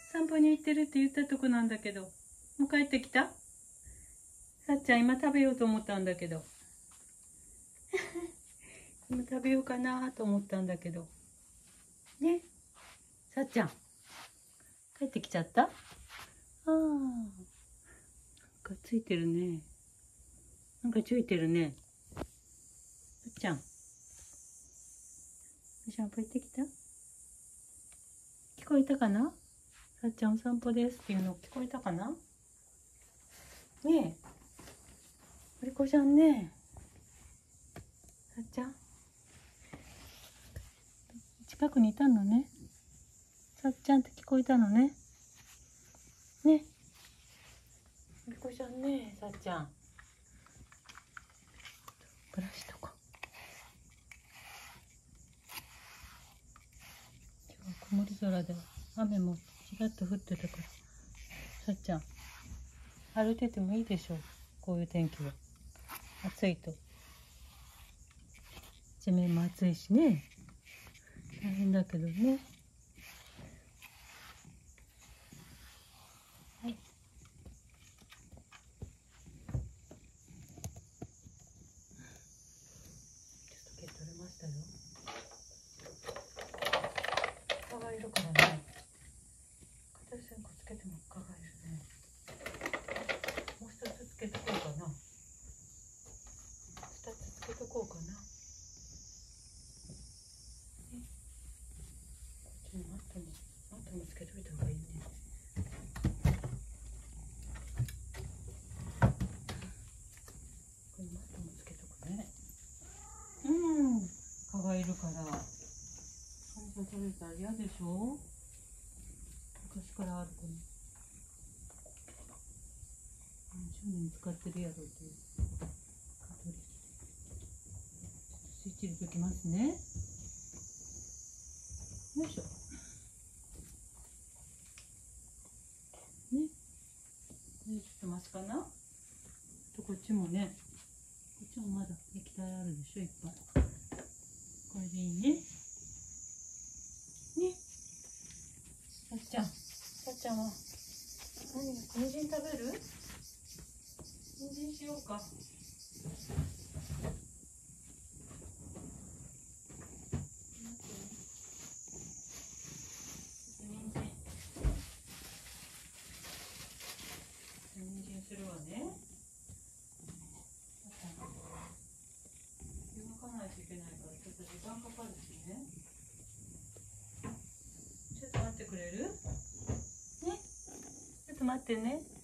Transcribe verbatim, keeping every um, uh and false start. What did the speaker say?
散歩に行ってるって言ったとこなんだけど、もう帰ってきた？さっちゃん今食べようと思ったんだけど今食べようかなと思ったんだけどね。さっちゃん帰ってきちゃった？ああ、なんかついてるね。なんかついてるね。さっちゃん、お散歩行ってきた？聞こえたかな？さっちゃんお散歩ですっていうの聞こえたかな？ねえ、おりこちゃんね。さっちゃん近くにいたのね。さっちゃんって聞こえたのね。ね、おりこちゃんね。さっちゃんブラシとか。今日は曇り空で雨もちらっと降ってたから、さっちゃん歩いててもいいでしょう。こういう天気は暑いと地面も暑いしね、大変だけどね。はい、ちょっと毛取れましたよ。蚊がいるからね、硬い線香つけても蚊がいるね。もう一つつけとこうかな。二つつけとこうかな。ね、こっちのマットもマットもつけといた方がいいね。このマットもつけとくね。うん、蚊がいるから患者取れたら嫌でしょ。昔からある子に何十年使ってるやろっていう蚊取り器で、ちょっとスイッチ入れときますね。よいしょね。でちょっとマシかな。とこっちもね、こっちもまだ液体あるでしょ、いっぱい。これでいいね。ね、さっちゃん、さっちゃんは何、人参食べる？人参しようか。人参するわね。湯がかないといけないからちょっと時間かかるしね。ちょっと待ってくれる？ね、ちょっと待ってね。